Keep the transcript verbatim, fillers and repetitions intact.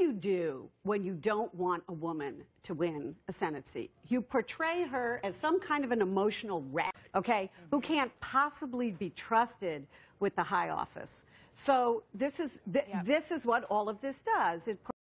you do when you don't want a woman to win a Senate seat? You portray her as some kind of an emotional wreck, okay, mm-hmm. who can't possibly be trusted with the high office. So this is th- yep. this is what all of this does. It